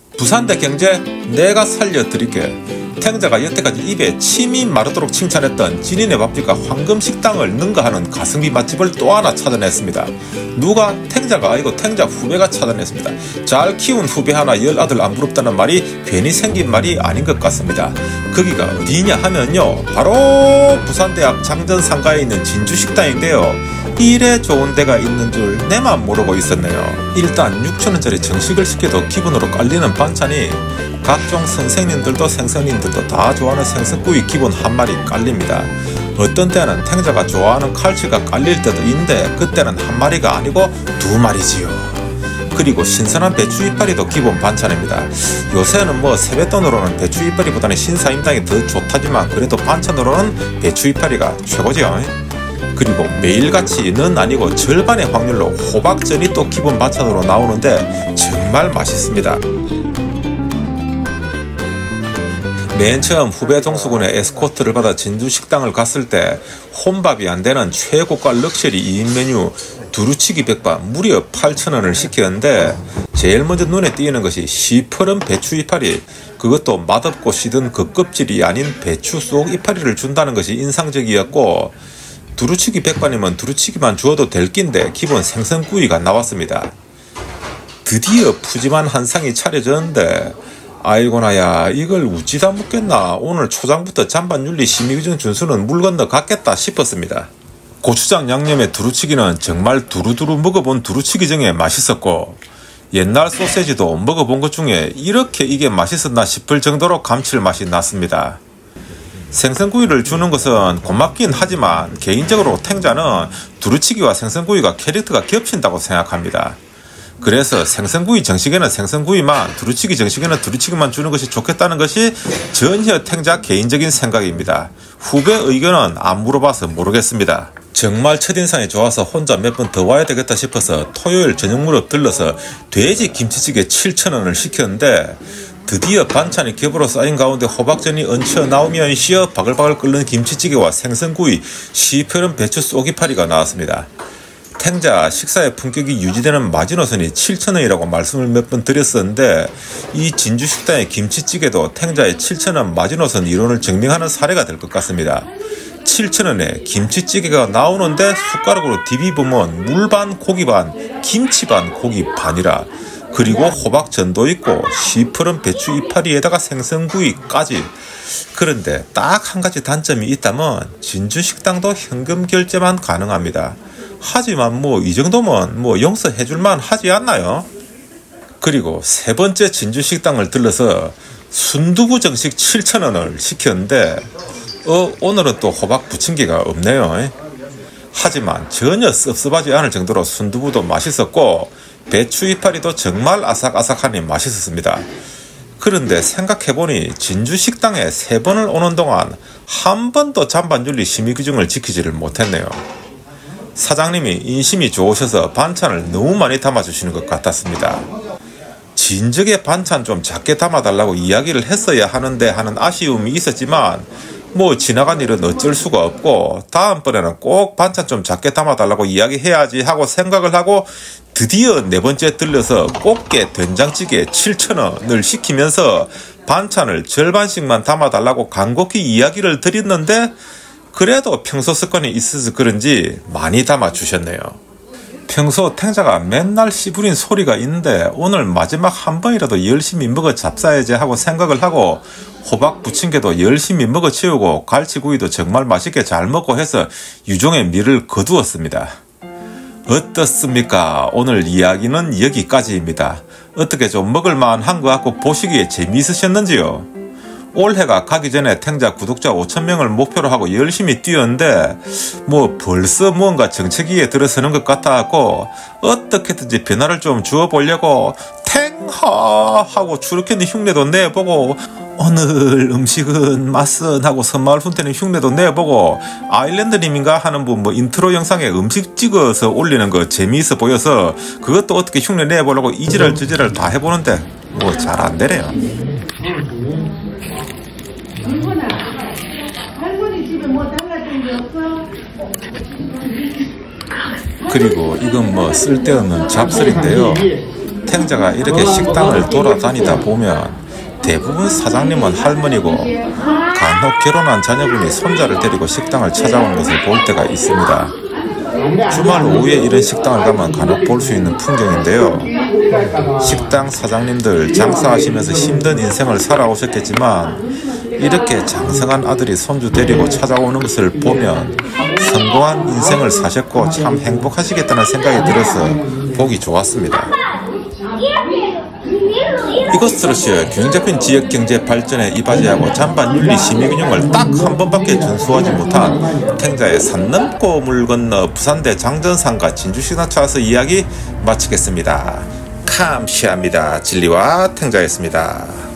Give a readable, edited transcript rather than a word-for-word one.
부산대 경제 내가 살려드릴게. 탱자가 여태까지 입에 침이 마르도록 칭찬했던 진인의 밥집과 황금식당을 능가하는 가성비 맛집을 또 하나 찾아냈습니다. 누가? 탱자가 아니고 탱자 후배가 찾아냈습니다. 잘 키운 후배 하나 열 아들 안 부럽다는 말이 괜히 생긴 말이 아닌 것 같습니다. 거기가 어디냐 하면요, 바로 부산대학 장전상가에 있는 진주식당인데요. 이래 좋은 데가 있는 줄 내만 모르고 있었네요. 일단 6,000원짜리 정식을 시켜도 기본으로 깔리는 반찬이 각종 선생님들도 생선님들도 다 좋아하는 생선구이 기본 한 마리 깔립니다. 어떤 때는 탱자가 좋아하는 칼치가 깔릴 때도 있는데 그때는 한 마리가 아니고 두 마리지요. 그리고 신선한 배추 이파리도 기본 반찬입니다. 요새는 뭐 세뱃돈으로는 배추 이파리보다는 신사임당이 더 좋다지만 그래도 반찬으로는 배추 이파리가 최고지요. 그리고 매일같이는 아니고 절반의 확률로 호박전이 또 기본 반찬으로 나오는데 정말 맛있습니다. 맨 처음 후배 동수군의 에스코트를 받아 진주식당을 갔을 때 혼밥이 안되는 최고가 럭셔리 2인 메뉴 두루치기 백반 무려 8,000원을 시켰는데 제일 먼저 눈에 띄는 것이 시퍼런 배추 이파리, 그것도 맛없고 시든 그 껍질이 아닌 배추 속 이파리를 준다는 것이 인상적이었고, 두루치기 백반이면 두루치기만 주어도 될 낀데 기본 생선구이가 나왔습니다. 드디어 푸짐한 한 상이 차려졌는데 아이고나야, 이걸 우찌다 묻겠나. 오늘 초장부터 잔반윤리 심의규정 준수는 물 건너 갔겠다 싶었습니다. 고추장 양념의 두루치기는 정말 두루두루 먹어본 두루치기 중에 맛있었고, 옛날 소세지도 먹어본 것 중에 이렇게 이게 맛있었나 싶을 정도로 감칠맛이 났습니다. 생선구이를 주는 것은 고맙긴 하지만 개인적으로 탱자는 두루치기와 생선구이가 캐릭터가 겹친다고 생각합니다. 그래서 생선구이 정식에는 생선구이만, 두루치기 정식에는 두루치기만 주는 것이 좋겠다는 것이 전혀 탱자 개인적인 생각입니다. 후배 의견은 안 물어봐서 모르겠습니다. 정말 첫인상이 좋아서 혼자 몇 번 더 와야 되겠다 싶어서 토요일 저녁 무렵 들러서 돼지 김치찌개 7,000원을 시켰는데 드디어 반찬이 겹으로 쌓인 가운데 호박전이 얹혀 나오면 쉬어 바글바글 끓는 김치찌개와 생선구이, 시퍼런 배추 쏘기파리가 나왔습니다. 탱자 식사의 품격이 유지되는 마지노선이 7,000원이라고 말씀을 몇 번 드렸었는데 이 진주식당의 김치찌개도 탱자의 7,000원 마지노선 이론을 증명하는 사례가 될 것 같습니다. 7,000원에 김치찌개가 나오는데 숟가락으로 디비보면 물 반 고기 반 김치 반 고기 반이라, 그리고 호박전도 있고 시퍼런 배추 이파리에다가 생선구이까지. 그런데 딱 한 가지 단점이 있다면 진주식당도 현금 결제만 가능합니다. 하지만 뭐 이 정도면 뭐 용서해줄만 하지 않나요? 그리고 세 번째 진주식당을 들러서 순두부 정식 7,000원을 시켰는데 오늘은 또 호박 부침개가 없네요. 하지만 전혀 섭섭하지 않을 정도로 순두부도 맛있었고 배추 이파리도 정말 아삭아삭하니 맛있었습니다. 그런데 생각해보니 진주식당에 3번을 오는 동안 한 번도 잔반윤리 심의규정을 지키지를 못했네요. 사장님이 인심이 좋으셔서 반찬을 너무 많이 담아주시는 것 같았습니다. 진즉에 반찬 좀 작게 담아달라고 이야기를 했어야 하는데 하는 아쉬움이 있었지만 뭐 지나간 일은 어쩔 수가 없고 다음번에는 꼭 반찬 좀 작게 담아달라고 이야기해야지 하고 생각을 하고 드디어 4번째 들려서 꽃게 된장찌개 7,000원을 시키면서 반찬을 절반씩만 담아달라고 간곡히 이야기를 드렸는데 그래도 평소 습관이 있어서 그런지 많이 담아주셨네요. 평소 탱자가 맨날 씨부린 소리가 있는데 오늘 마지막 한 번이라도 열심히 먹어 잡사야지 하고 생각을 하고 호박 부침개도 열심히 먹어 치우고 갈치구이도 정말 맛있게 잘 먹고 해서 유종의 미를 거두었습니다. 어떻습니까? 오늘 이야기는 여기까지입니다. 어떻게 좀 먹을만한 것 같고 보시기에 재미있으셨는지요? 올해가 가기 전에 탱자 구독자 5,000명을 목표로 하고 열심히 뛰었는데 뭐 벌써 뭔가 정체기에 들어서는 것 같아갖고 어떻게든지 변화를 좀 주어보려고 탱하 하고 추르캔디 흉내도 내보고 오늘 음식은 맛은 하고 선마을 훈태는 흉내도 내보고 아일랜드님인가 하는 분 뭐 인트로 영상에 음식 찍어서 올리는 거 재미있어 보여서 그것도 어떻게 흉내 내보려고 이지랄 저지랄 다 해보는데 뭐 잘 안 되네요. 그리고 이건 뭐 쓸데없는 잡설인데요. 탱자가 이렇게 식당을 돌아다니다 보면 대부분 사장님은 할머니고 간혹 결혼한 자녀분이 손자를 데리고 식당을 찾아오는 것을 볼 때가 있습니다. 주말 오후에 이런 식당을 가면 간혹 볼 수 있는 풍경인데요. 식당 사장님들 장사하시면서 힘든 인생을 살아오셨겠지만 이렇게 장성한 아들이 손주 데리고 찾아오는 것을 보면 성공한 인생을 사셨고 참 행복하시겠다는 생각이 들어서 보기 좋았습니다. 이것으로서 균형 잡힌 지역 경제 발전에 이바지하고 잔반 윤리 심의 균형을 딱 한 번밖에 준수하지 못한 탱자의 산 넘고 물 건너 부산대 장전상가 진주시나 차에서 이야기 마치겠습니다. 감사합니다. 진리와 탱자였습니다.